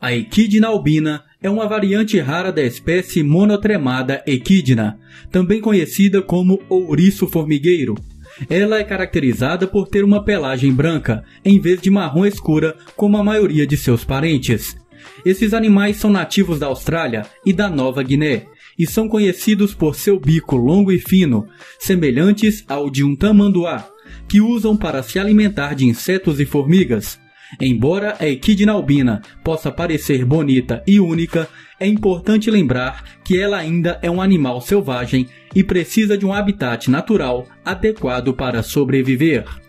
A equidna albina é uma variante rara da espécie monotremada equidna, também conhecida como ouriço formigueiro. Ela é caracterizada por ter uma pelagem branca, em vez de marrom escura, como a maioria de seus parentes. Esses animais são nativos da Austrália e da Nova Guiné, e são conhecidos por seu bico longo e fino, semelhantes ao de um tamanduá, que usam para se alimentar de insetos e formigas. Embora a equidna albina possa parecer bonita e única, é importante lembrar que ela ainda é um animal selvagem e precisa de um habitat natural adequado para sobreviver.